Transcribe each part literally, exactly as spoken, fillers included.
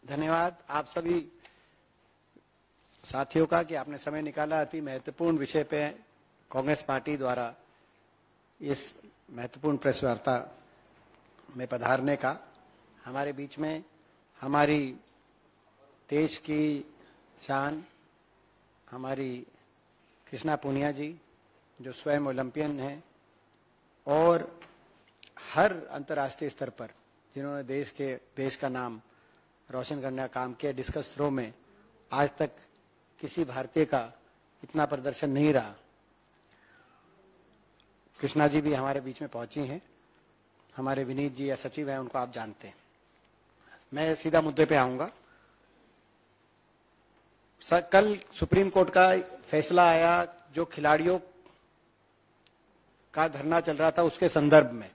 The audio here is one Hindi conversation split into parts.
धन्यवाद आप सभी साथियों का कि आपने समय निकाला अति महत्वपूर्ण विषय पे कांग्रेस पार्टी द्वारा इस महत्वपूर्ण प्रेस वार्ता में पधारने का। हमारे बीच में हमारी देश की शान हमारी कृष्णा पूनिया जी जो स्वयं ओलंपियन हैं और हर अंतर्राष्ट्रीय स्तर पर जिन्होंने देश के देश का नाम रोशन करने का काम किया। डिस्कस थ्रो में आज तक किसी भारतीय का इतना प्रदर्शन नहीं रहा। कृष्णा जी भी हमारे बीच में पहुंची हैं, हमारे विनीत जी या सचिव हैं, उनको आप जानते हैं। मैं सीधा मुद्दे पे आऊंगा। कल सुप्रीम कोर्ट का फैसला आया जो खिलाड़ियों का धरना चल रहा था उसके संदर्भ में।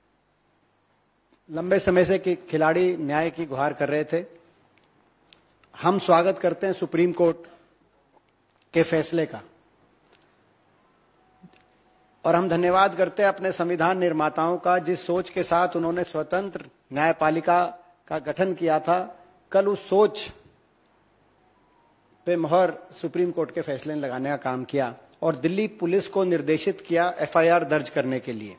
लंबे समय से कि खिलाड़ी न्याय की गुहार कर रहे थे। हम स्वागत करते हैं सुप्रीम कोर्ट के फैसले का और हम धन्यवाद करते हैं अपने संविधान निर्माताओं का जिस सोच के साथ उन्होंने स्वतंत्र न्यायपालिका का गठन किया था। कल उस सोच पे मोहर सुप्रीम कोर्ट के फैसले ने लगाने का काम किया और दिल्ली पुलिस को निर्देशित किया एफआईआर दर्ज करने के लिए।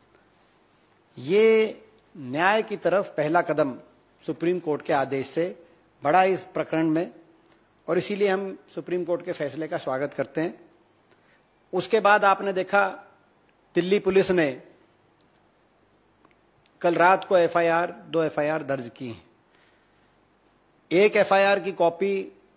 ये न्याय की तरफ पहला कदम सुप्रीम कोर्ट के आदेश से बढ़ा इस प्रकरण में और इसीलिए हम सुप्रीम कोर्ट के फैसले का स्वागत करते हैं। उसके बाद आपने देखा दिल्ली पुलिस ने कल रात को एफआईआर दो एफआईआर दर्ज की हैं। एक एफआईआर की कॉपी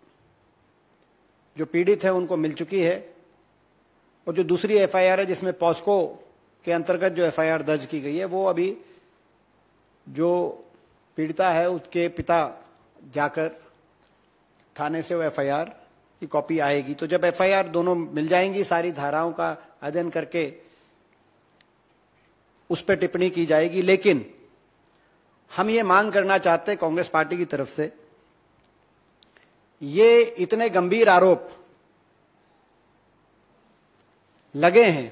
जो पीड़ित है उनको मिल चुकी है और जो दूसरी एफआईआर है जिसमें पॉस्को के अंतर्गत जो एफआईआर दर्ज की गई है वो अभी जो पीड़िता है उसके पिता जाकर थाने से वो एफआईआर की कॉपी आएगी। तो जब एफआईआर दोनों मिल जाएंगी सारी धाराओं का अध्ययन करके उस पर टिप्पणी की जाएगी। लेकिन हम ये मांग करना चाहते हैं कांग्रेस पार्टी की तरफ से, ये इतने गंभीर आरोप लगे हैं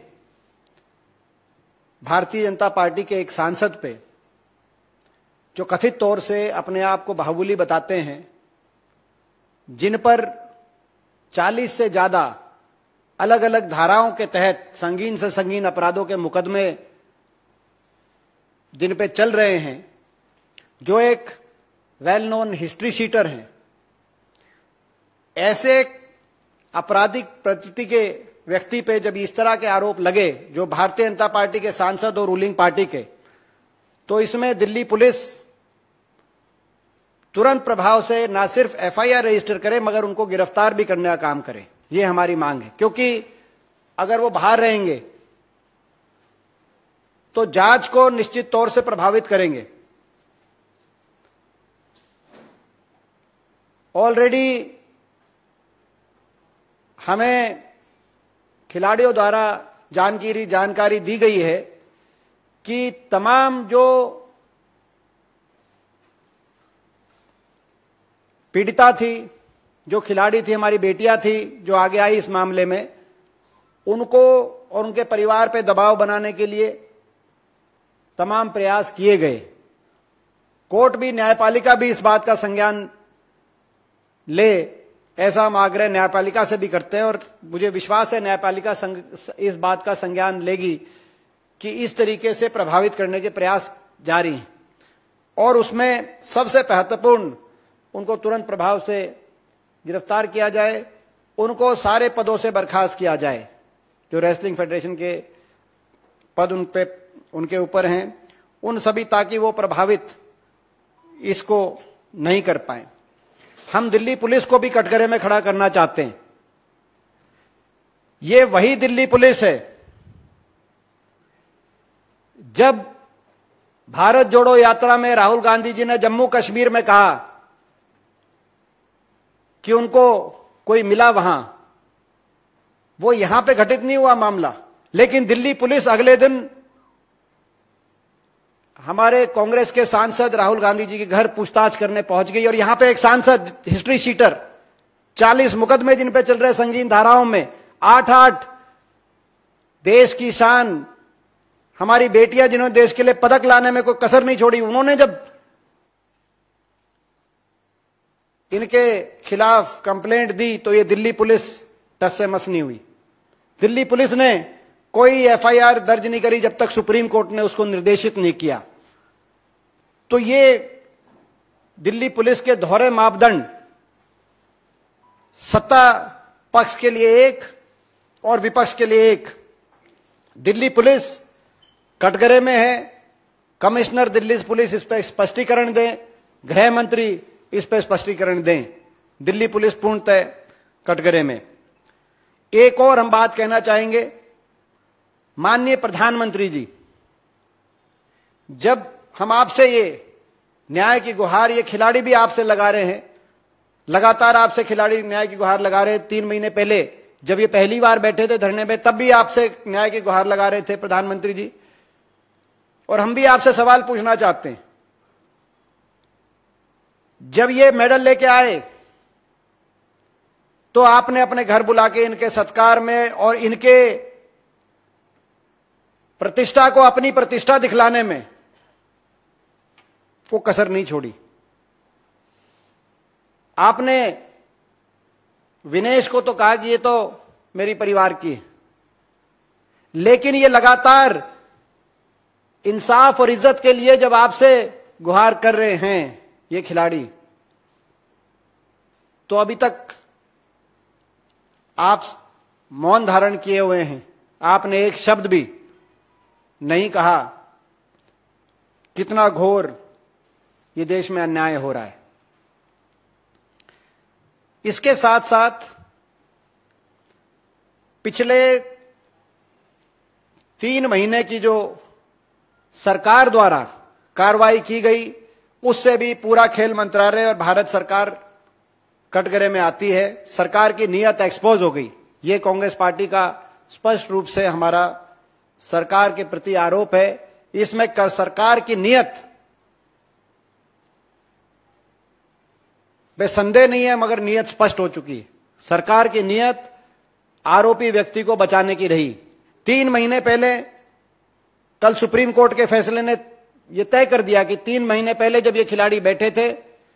भारतीय जनता पार्टी के एक सांसद पे जो कथित तौर से अपने आप को बाहुबली बताते हैं, जिन पर चालीस से ज्यादा अलग अलग धाराओं के तहत संगीन से संगीन अपराधों के मुकदमे जिन पे चल रहे हैं, जो एक वेल नोन हिस्ट्री शीटर हैं। ऐसे आपराधिक प्रवृत्ति के व्यक्ति पे जब इस तरह के आरोप लगे जो भारतीय जनता पार्टी के सांसद और रूलिंग पार्टी के, तो इसमें दिल्ली पुलिस तुरंत प्रभाव से ना सिर्फ एफआईआर रजिस्टर करे मगर उनको गिरफ्तार भी करने का काम करे। ये हमारी मांग है, क्योंकि अगर वो बाहर रहेंगे तो जांच को निश्चित तौर से प्रभावित करेंगे। ऑलरेडी हमें खिलाड़ियों द्वारा जानकारी जानकारी दी गई है कि तमाम जो पीड़िता थी, जो खिलाड़ी थी, हमारी बेटियां थी जो आगे आई इस मामले में, उनको और उनके परिवार पे दबाव बनाने के लिए तमाम प्रयास किए गए। कोर्ट भी, न्यायपालिका भी इस बात का संज्ञान ले, ऐसा हम आग्रह न्यायपालिका से भी करते हैं और मुझे विश्वास है न्यायपालिका इस बात का संज्ञान लेगी कि इस तरीके से प्रभावित करने के प्रयास जारी हैं और उसमें सबसे महत्वपूर्ण उनको तुरंत प्रभाव से गिरफ्तार किया जाए, उनको सारे पदों से बर्खास्त किया जाए जो रेसलिंग फेडरेशन के पद उन पे उनके ऊपर हैं, उन सभी, ताकि वो प्रभावित इसको नहीं कर पाए। हम दिल्ली पुलिस को भी कटघरे में खड़ा करना चाहते हैं। ये वही दिल्ली पुलिस है जब भारत जोड़ो यात्रा में राहुल गांधी जी ने जम्मू कश्मीर में कहा कि उनको कोई मिला वहां, वो यहां पे घटित नहीं हुआ मामला, लेकिन दिल्ली पुलिस अगले दिन हमारे कांग्रेस के सांसद राहुल गांधी जी के घर पूछताछ करने पहुंच गई और यहां पे एक सांसद हिस्ट्री शीटर, चालीस मुकदमे जिन पे चल रहे संगीन धाराओं में, आठ आठ देश की शान हमारी बेटियां जिन्होंने देश के लिए पदक लाने में कोई कसर नहीं छोड़ी, उन्होंने जब इनके खिलाफ कंप्लेंट दी तो ये दिल्ली पुलिस टस से मस नहीं हुई। दिल्ली पुलिस ने कोई एफआईआर दर्ज नहीं करी जब तक सुप्रीम कोर्ट ने उसको निर्देशित नहीं किया। तो ये दिल्ली पुलिस के दोहरे मापदंड, सत्ता पक्ष के लिए एक और विपक्ष के लिए एक। दिल्ली पुलिस कटघरे में है, कमिश्नर दिल्ली पुलिस इस पर स्पष्टीकरण दें, गृह मंत्री इस पर स्पष्टीकरण दें। दिल्ली पुलिस पूर्णतः कटघरे में। एक और हम बात कहना चाहेंगे, माननीय प्रधानमंत्री जी, जब हम आपसे ये न्याय की गुहार, ये खिलाड़ी भी आपसे लगा रहे हैं, लगातार आपसे खिलाड़ी न्याय की गुहार लगा रहे हैं। तीन महीने पहले जब ये पहली बार बैठे थे धरने में, तब भी आपसे न्याय की गुहार लगा रहे थे प्रधानमंत्री जी। और हम भी आपसे सवाल पूछना चाहते हैं, जब ये मेडल लेके आए तो आपने अपने घर बुला के इनके सत्कार में और इनके प्रतिष्ठा को, अपनी प्रतिष्ठा दिखलाने में वो कसर नहीं छोड़ी। आपने विनेश को तो कहा कि ये तो मेरी परिवार की है, लेकिन ये लगातार इंसाफ और इज्जत के लिए जब आपसे गुहार कर रहे हैं ये खिलाड़ी, तो अभी तक आप मौन धारण किए हुए हैं। आपने एक शब्द भी नहीं कहा। कितना घोर ये देश में अन्याय हो रहा है। इसके साथ साथ पिछले तीन महीने की जो सरकार द्वारा कार्रवाई की गई, उससे भी पूरा खेल मंत्रालय और भारत सरकार कटघरे में आती है। सरकार की नीयत एक्सपोज हो गई। ये कांग्रेस पार्टी का स्पष्ट रूप से हमारा सरकार के प्रति आरोप है। इसमें कर सरकार की नीयत बेसंदेह नहीं है, मगर नीयत स्पष्ट हो चुकी है। सरकार की नीयत आरोपी व्यक्ति को बचाने की रही। तीन महीने पहले कल सुप्रीम कोर्ट के फैसले ने यह तय कर दिया कि तीन महीने पहले जब ये खिलाड़ी बैठे थे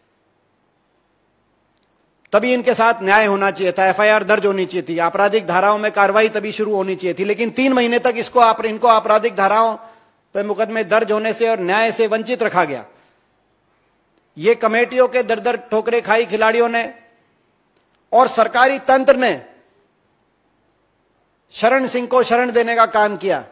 तभी इनके साथ न्याय होना चाहिए था, एफआईआर दर्ज होनी चाहिए थी, आपराधिक धाराओं में कार्रवाई तभी शुरू होनी चाहिए थी। लेकिन तीन महीने तक इसको आप, इनको आपराधिक धाराओं पर मुकदमे दर्ज होने से और न्याय से वंचित रखा गया। ये कमेटियों के दर दर ठोकरे खाई खिलाड़ियों ने, और सरकारी तंत्र ने शरण सिंह को शरण देने का काम किया।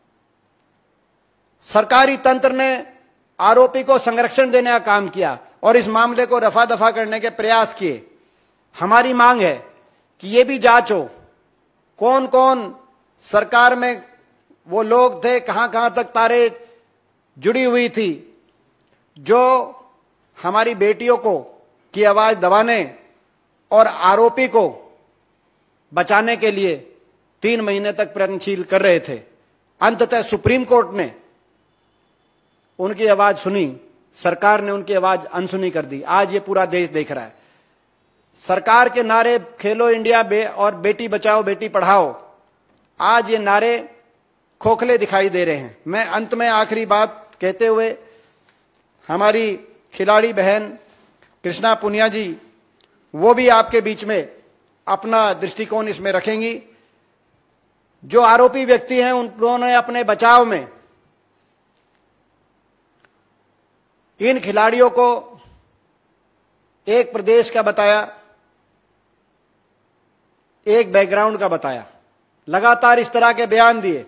सरकारी तंत्र ने आरोपी को संरक्षण देने का काम किया और इस मामले को रफा दफा करने के प्रयास किए। हमारी मांग है कि यह भी जांच हो, कौन कौन सरकार में वो लोग थे, कहां कहां तक तारे जुड़ी हुई थी, जो हमारी बेटियों को की आवाज दबाने और आरोपी को बचाने के लिए तीन महीने तक प्रयत्नशील कर रहे थे। अंततः सुप्रीम कोर्ट ने उनकी आवाज सुनी, सरकार ने उनकी आवाज अनसुनी कर दी। आज ये पूरा देश देख रहा है। सरकार के नारे खेलो इंडिया बे और बेटी बचाओ बेटी पढ़ाओ, आज ये नारे खोखले दिखाई दे रहे हैं। मैं अंत में आखिरी बात कहते हुए, हमारी खिलाड़ी बहन कृष्णा पुनिया जी, वो भी आपके बीच में अपना दृष्टिकोण इसमें रखेंगी। जो आरोपी व्यक्ति हैं उन्होंने अपने बचाव में इन खिलाड़ियों को एक प्रदेश का बताया, एक बैकग्राउंड का बताया, लगातार इस तरह के बयान दिए।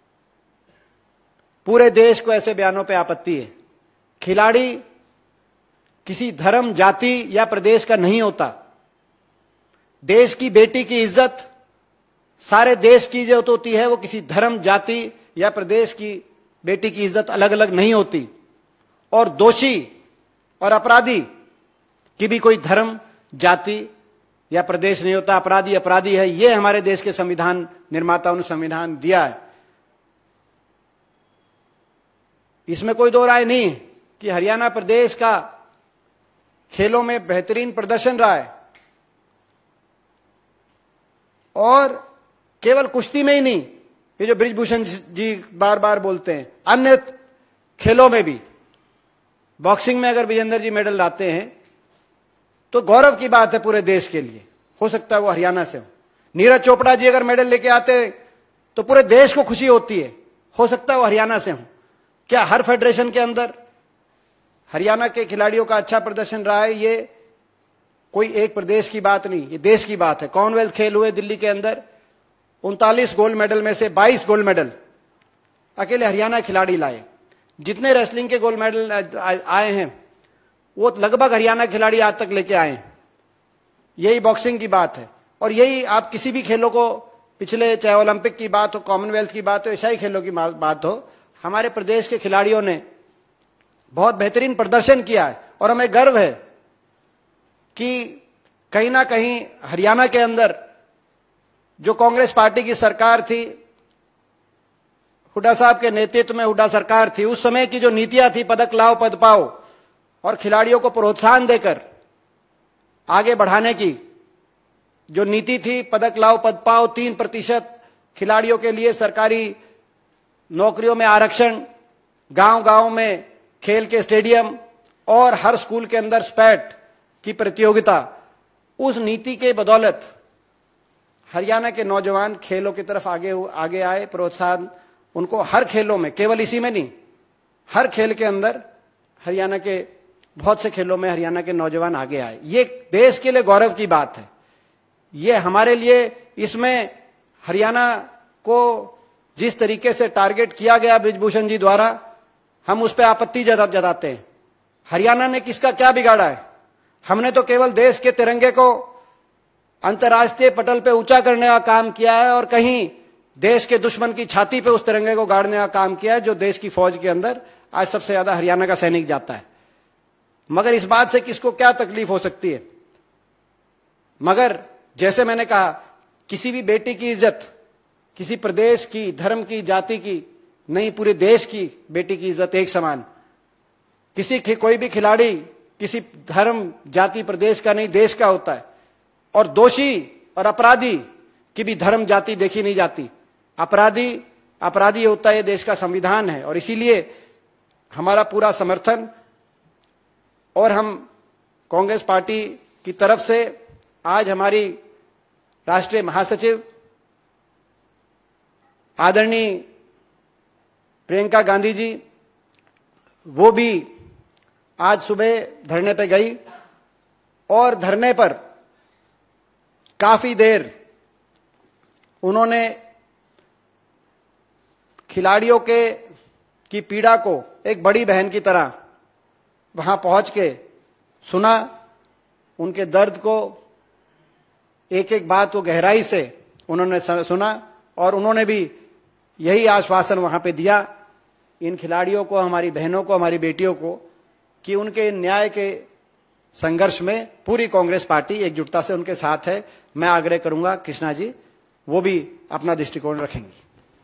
पूरे देश को ऐसे बयानों पे आपत्ति है। खिलाड़ी किसी धर्म, जाति या प्रदेश का नहीं होता। देश की बेटी की इज्जत सारे देश की इज्जत होती है, वो किसी धर्म, जाति या प्रदेश की बेटी की इज्जत अलग अलग नहीं होती। और दोषी और अपराधी की भी कोई धर्म, जाति या प्रदेश नहीं होता। अपराधी अपराधी है। ये हमारे देश के संविधान निर्माताओं ने संविधान दिया है। इसमें कोई दो राय नहीं है कि हरियाणा प्रदेश का खेलों में बेहतरीन प्रदर्शन रहा है, और केवल कुश्ती में ही नहीं, ये जो बृजभूषण जी बार बार बोलते हैं, अन्य खेलों में भी, बॉक्सिंग में अगर विजेंदर जी मेडल लाते हैं तो गौरव की बात है पूरे देश के लिए। हो सकता है वो हरियाणा से हो। नीरज चोपड़ा जी अगर मेडल लेके आते तो पूरे देश को खुशी होती है। हो सकता है वो हरियाणा से हो। क्या हर फेडरेशन के अंदर हरियाणा के खिलाड़ियों का अच्छा प्रदर्शन रहा है? ये कोई एक प्रदेश की बात नहीं, ये देश की बात है। कॉमनवेल्थ खेल हुए दिल्ली के अंदर, उनतालीस गोल्ड मेडल में से बाईस गोल्ड मेडल अकेले हरियाणा खिलाड़ी लाए। जितने रेसलिंग के गोल्ड मेडल आए हैं वो लगभग हरियाणा खिलाड़ी आज तक लेके आए हैं। यही बॉक्सिंग की बात है। और यही आप किसी भी खेलों को, पिछले चाहे ओलंपिक की बात हो, कॉमनवेल्थ की बात हो, एशियाई खेलों की बात हो, हमारे प्रदेश के खिलाड़ियों ने बहुत बेहतरीन प्रदर्शन किया है। और हमें गर्व है कि कहीं ना कहीं हरियाणा के अंदर जो कांग्रेस पार्टी की सरकार थी, हुड्डा साहब के नेतृत्व में हुड्डा सरकार थी, उस समय की जो नीतियां थी, पदक लाओ पद पाओ, और खिलाड़ियों को प्रोत्साहन देकर आगे बढ़ाने की जो नीति थी, पदक लाओ पद पाओ, तीन प्रतिशत खिलाड़ियों के लिए सरकारी नौकरियों में आरक्षण, गांव गांव में खेल के स्टेडियम और हर स्कूल के अंदर स्पैट की प्रतियोगिता, उस नीति के बदौलत हरियाणा के नौजवान खेलों की तरफ आगे आगे आए। प्रोत्साहन उनको हर खेलों में, केवल इसी में नहीं, हर खेल के अंदर हरियाणा के बहुत से खेलों में हरियाणा के नौजवान आगे आए। ये देश के लिए गौरव की बात है। ये हमारे लिए, इसमें हरियाणा को जिस तरीके से टारगेट किया गया ब्रिजभूषण जी द्वारा, हम उस पर आपत्ति जताते हैं। हरियाणा ने किसका क्या बिगाड़ा है? हमने तो केवल देश के तिरंगे को अंतर्राष्ट्रीय पटल पे ऊंचा करने का काम किया है और कहीं देश के दुश्मन की छाती पे उस तिरंगे को गाड़ने का काम किया है, जो देश की फौज के अंदर आज सबसे ज्यादा हरियाणा का सैनिक जाता है। मगर इस बात से किसको क्या तकलीफ हो सकती है? मगर जैसे मैंने कहा, किसी भी बेटी की इज्जत किसी प्रदेश की, धर्म की, जाति की नहीं, पूरे देश की बेटी की इज्जत एक समान। किसी कोई भी खिलाड़ी किसी धर्म, जाति, प्रदेश का नहीं, देश का होता है। और दोषी और अपराधी की भी धर्म, जाति देखी नहीं जाती। अपराधी अपराधी होता है, देश का संविधान है। और इसीलिए हमारा पूरा समर्थन, और हम कांग्रेस पार्टी की तरफ से आज हमारी राष्ट्रीय महासचिव आदरणीय प्रियंका गांधी जी, वो भी आज सुबह धरने पे गई और धरने पर काफी देर उन्होंने खिलाड़ियों के की पीड़ा को एक बड़ी बहन की तरह वहां पहुंच के सुना, उनके दर्द को एक एक बात को गहराई से उन्होंने सुना। और उन्होंने भी यही आश्वासन वहां पे दिया इन खिलाड़ियों को, हमारी बहनों को, हमारी बेटियों को, कि उनके न्याय के संघर्ष में पूरी कांग्रेस पार्टी एकजुटता से उनके साथ है। मैं आग्रह करूंगा कृष्णा जी वो भी अपना दृष्टिकोण रखेंगी।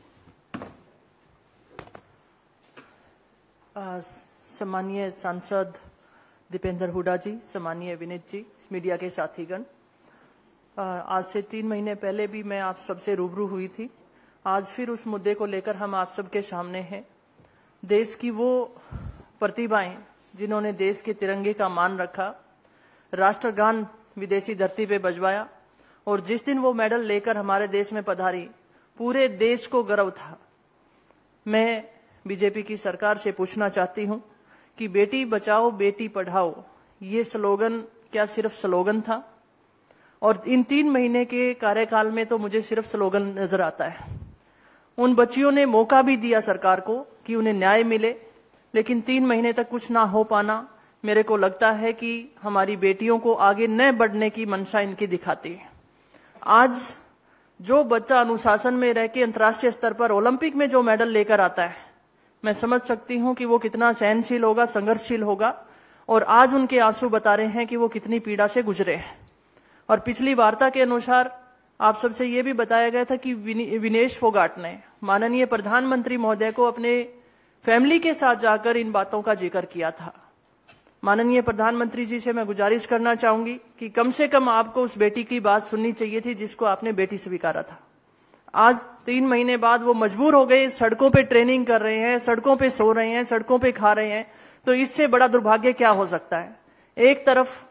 सम्मानीय सांसद दीपेंद्र हुड्डा जी, सम्मानीय विनीत जी, मीडिया के साथीगण, आज से तीन महीने पहले भी मैं आप सबसे रूबरू हुई थी। आज फिर उस मुद्दे को लेकर हम आप सबके सामने हैं। देश की वो प्रतिभाएं जिन्होंने देश के तिरंगे का मान रखा, राष्ट्रगान विदेशी धरती पे बजवाया, और जिस दिन वो मेडल लेकर हमारे देश में पधारी, पूरे देश को गर्व था। मैं बीजेपी की सरकार से पूछना चाहती हूं कि बेटी बचाओ बेटी पढ़ाओ ये स्लोगन क्या सिर्फ स्लोगन था? और इन तीन महीने के कार्यकाल में तो मुझे सिर्फ स्लोगन नजर आता है। उन बच्चियों ने मौका भी दिया सरकार को कि उन्हें न्याय मिले, लेकिन तीन महीने तक कुछ ना हो पाना मेरे को लगता है कि हमारी बेटियों को आगे न बढ़ने की मंशा इनकी दिखाती है। आज जो बच्चा अनुशासन में रह के अंतर्राष्ट्रीय स्तर पर ओलंपिक में जो मेडल लेकर आता है, मैं समझ सकती हूं कि वो कितना सहनशील होगा, संघर्षशील होगा। और आज उनके आंसू बता रहे हैं कि वो कितनी पीड़ा से गुजरे हैं। और पिछली वार्ता के अनुसार आप सबसे ये भी बताया गया था कि विनेश फोगाट ने माननीय प्रधानमंत्री महोदय को अपने फैमिली के साथ जाकर इन बातों का जिक्र किया था। माननीय प्रधानमंत्री जी से मैं गुजारिश करना चाहूंगी कि कम से कम आपको उस बेटी की बात सुननी चाहिए थी जिसको आपने बेटी स्वीकारा था। आज तीन महीने बाद वो मजबूर हो गए, सड़कों पे ट्रेनिंग कर रहे हैं, सड़कों पे सो रहे हैं, सड़कों पे खा रहे हैं। तो इससे बड़ा दुर्भाग्य क्या हो सकता है? एक तरफ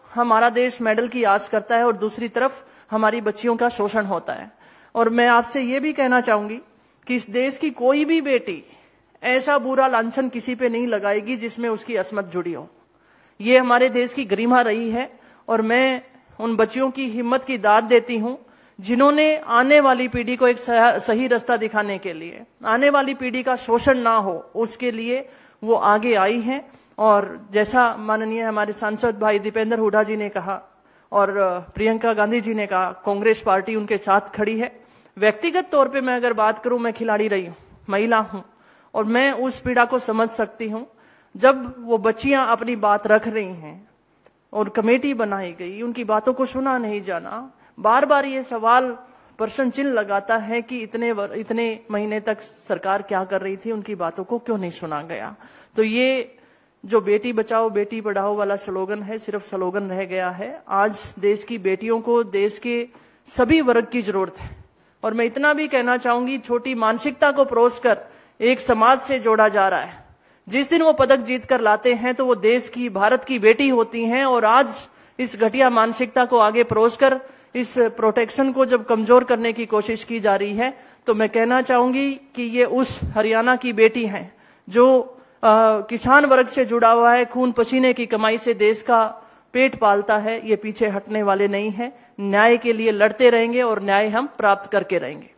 हमारा देश मेडल की आस करता है और दूसरी तरफ हमारी बच्चियों का शोषण होता है। और मैं आपसे ये भी कहना चाहूंगी कि इस देश की कोई भी बेटी ऐसा बुरा लांछन किसी पे नहीं लगाएगी जिसमें उसकी असमत जुड़ी हो। ये हमारे देश की गरिमा रही है और मैं उन बच्चियों की हिम्मत की दाद देती हूं जिन्होंने आने वाली पीढ़ी को एक सही रास्ता दिखाने के लिए, आने वाली पीढ़ी का शोषण ना हो उसके लिए वो आगे आई हैं। और जैसा माननीय हमारे सांसद भाई दीपेंद्र हुड्डा जी ने कहा और प्रियंका गांधी जी ने कहा, कांग्रेस पार्टी उनके साथ खड़ी है। व्यक्तिगत तौर पे मैं अगर बात करूं, मैं खिलाड़ी रही हूं, महिला हूं और मैं उस पीड़ा को समझ सकती हूं। जब वो बच्चियां अपनी बात रख रही हैं और कमेटी बनाई गई, उनकी बातों को सुना नहीं जाना, बार बार ये सवाल प्रश्न चिन्ह लगाता है कि इतने इतने महीने तक सरकार क्या कर रही थी, उनकी बातों को क्यों नहीं सुना गया। तो ये जो बेटी बचाओ बेटी पढ़ाओ वाला स्लोगन है, सिर्फ स्लोगन रह गया है। आज देश की बेटियों को देश के सभी वर्ग की जरूरत है। और मैं इतना भी कहना चाहूंगी, छोटी मानसिकता को परोस कर एक समाज से जोड़ा जा रहा है। जिस दिन वो पदक जीत कर लाते हैं तो वो देश की, भारत की बेटी होती हैं। और आज इस घटिया मानसिकता को आगे परोस कर इस प्रोटेक्शन को जब कमजोर करने की कोशिश की जा रही है, तो मैं कहना चाहूंगी कि ये उस हरियाणा की बेटी हैं जो आ, किसान वर्ग से जुड़ा हुआ है, खून पसीने की कमाई से देश का पेट पालता है। ये पीछे हटने वाले नहीं हैं, न्याय के लिए लड़ते रहेंगे और न्याय हम प्राप्त करके रहेंगे।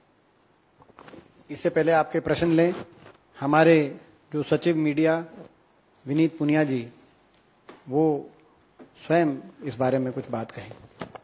इससे पहले आपके प्रश्न लें, हमारे जो सचिव मीडिया विनीत पुनिया जी, वो स्वयं इस बारे में कुछ बात कहें।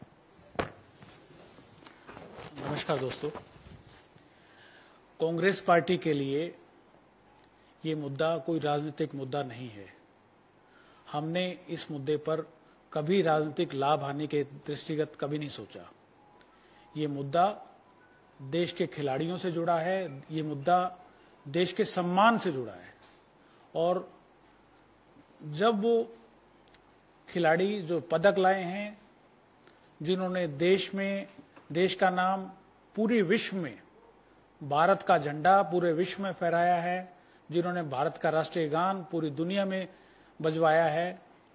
नमस्कार दोस्तों, कांग्रेस पार्टी के लिए ये मुद्दा कोई राजनीतिक मुद्दा नहीं है। हमने इस मुद्दे पर कभी राजनीतिक लाभ हानि के दृष्टिगत कभी नहीं सोचा। ये मुद्दा देश के खिलाड़ियों से जुड़ा है, ये मुद्दा देश के सम्मान से जुड़ा है। और जब वो खिलाड़ी जो पदक लाए हैं, जिन्होंने देश में, देश का नाम पूरे विश्व में, भारत का झंडा पूरे विश्व में फहराया है, जिन्होंने भारत का राष्ट्रीय गान पूरी दुनिया में बजवाया है,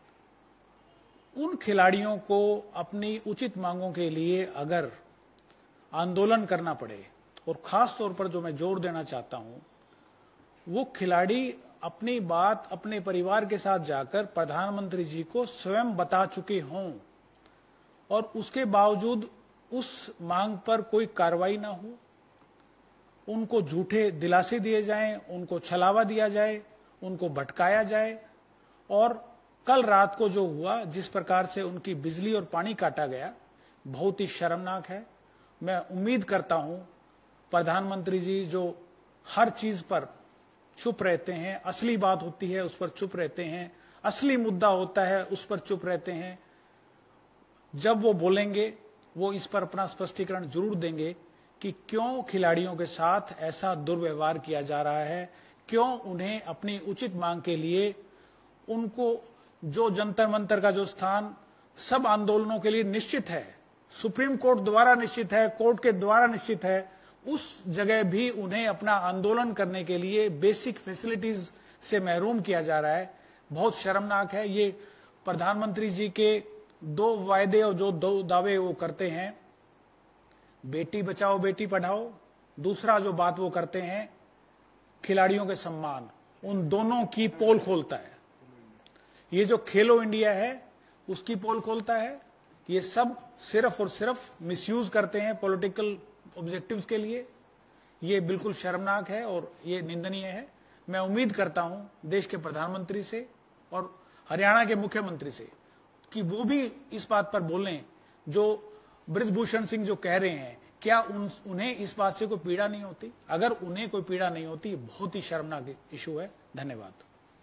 उन खिलाड़ियों को अपनी उचित मांगों के लिए अगर आंदोलन करना पड़े, और खास तौर पर जो मैं जोर देना चाहता हूं, वो खिलाड़ी अपनी बात अपने परिवार के साथ जाकर प्रधानमंत्री जी को स्वयं बता चुके हों और उसके बावजूद उस मांग पर कोई कार्रवाई ना हो, उनको झूठे दिलासे दिए जाएं, उनको छलावा दिया जाए, उनको भटकाया जाए। और कल रात को जो हुआ, जिस प्रकार से उनकी बिजली और पानी काटा गया, बहुत ही शर्मनाक है। मैं उम्मीद करता हूं प्रधानमंत्री जी जो हर चीज पर चुप रहते हैं, असली बात होती है उस पर चुप रहते हैं, असली मुद्दा होता है उस पर चुप रहते हैं, जब वो बोलेंगे वो इस पर अपना स्पष्टीकरण जरूर देंगे कि क्यों खिलाड़ियों के साथ ऐसा दुर्व्यवहार किया जा रहा है, क्यों उन्हें अपनी उचित मांग के लिए, उनको जो जंतर मंतर का जो स्थान सब आंदोलनों के लिए निश्चित है, सुप्रीम कोर्ट द्वारा निश्चित है, कोर्ट के द्वारा निश्चित है, उस जगह भी उन्हें अपना आंदोलन करने के लिए बेसिक फैसिलिटीज से महरूम किया जा रहा है। बहुत शर्मनाक है। ये प्रधानमंत्री जी के दो वायदे और जो दो दावे वो करते हैं, बेटी बचाओ बेटी पढ़ाओ, दूसरा जो बात वो करते हैं खिलाड़ियों के सम्मान, उन दोनों की पोल खोलता है। ये जो खेलो इंडिया है उसकी पोल खोलता है। ये सब सिर्फ और सिर्फ मिसयूज करते हैं पॉलिटिकल ऑब्जेक्टिव्स के लिए। ये बिल्कुल शर्मनाक है और ये निंदनीय है। मैं उम्मीद करता हूं देश के प्रधानमंत्री से और हरियाणा के मुख्यमंत्री से कि वो भी इस बात पर बोलें जो बृजभूषण सिंह जो कह रहे हैं, क्या उन, उन्हें इस बात से कोई पीड़ा नहीं होती? अगर उन्हें कोई पीड़ा नहीं होती, बहुत ही शर्मनाक इशू है। धन्यवाद।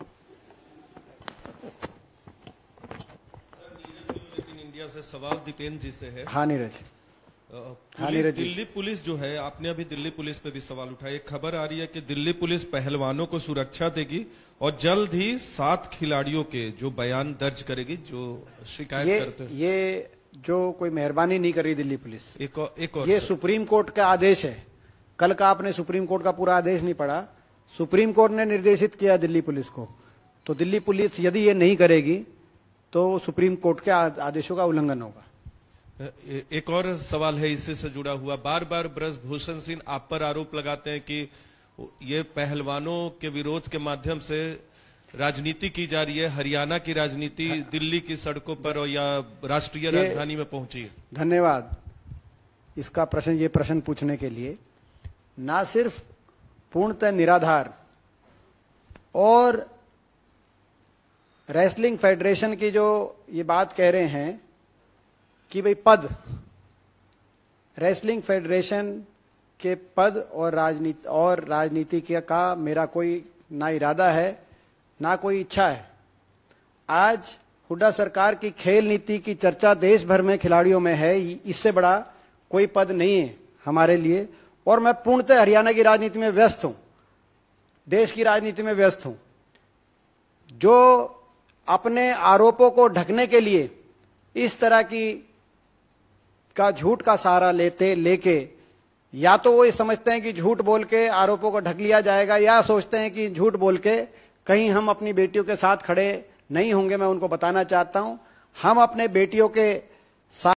इंडिया से सवाल दीपेंद्र जी से है। हाँ नीरज। हाँ नीरज जी, दिल्ली पुलिस जो है, आपने अभी दिल्ली पुलिस पे भी सवाल उठाया। एक खबर आ रही है कि दिल्ली पुलिस पहलवानों को सुरक्षा देगी और जल्द ही सात खिलाड़ियों के जो बयान दर्ज करेगी जो शिकायत ये, करते हैं। ये जो कोई मेहरबानी नहीं कर रही दिल्ली पुलिस। एक और, एक और ये सुप्रीम कोर्ट का आदेश है। कल का आपने सुप्रीम कोर्ट का पूरा आदेश नहीं पढ़ा। सुप्रीम कोर्ट ने निर्देशित किया दिल्ली पुलिस को। तो दिल्ली पुलिस यदि ये नहीं करेगी तो सुप्रीम कोर्ट के आदेशों का उल्लंघन होगा। एक और सवाल है इससे से जुड़ा हुआ, बार बार ब्रजभूषण सिंह आप पर आरोप लगाते हैं कि ये पहलवानों के विरोध के माध्यम से राजनीति की जा रही है, हरियाणा की राजनीति दिल्ली की सड़कों पर और या राष्ट्रीय राजधानी में पहुंची है। धन्यवाद इसका प्रश्न ये प्रश्न पूछने के लिए। ना सिर्फ पूर्णतः निराधार और रेसलिंग फेडरेशन की जो ये बात कह रहे हैं कि भाई पद, रेसलिंग फेडरेशन के पद और राजनीति और राजनीति का मेरा कोई ना इरादा है ना कोई इच्छा है। आज हुड्डा सरकार की खेल नीति की चर्चा देश भर में खिलाड़ियों में है, इससे बड़ा कोई पद नहीं है हमारे लिए। और मैं पूर्णतः हरियाणा की राजनीति में व्यस्त हूं, देश की राजनीति में व्यस्त हूं। जो अपने आरोपों को ढकने के लिए इस तरह की का झूठ का सहारा लेते लेके, या तो वो ये समझते हैं कि झूठ बोल के आरोपों को ढक लिया जाएगा, या सोचते हैं कि झूठ बोल के कहीं हम अपनी बेटियों के साथ खड़े नहीं होंगे। मैं उनको बताना चाहता हूं, हम अपने बेटियों के साथ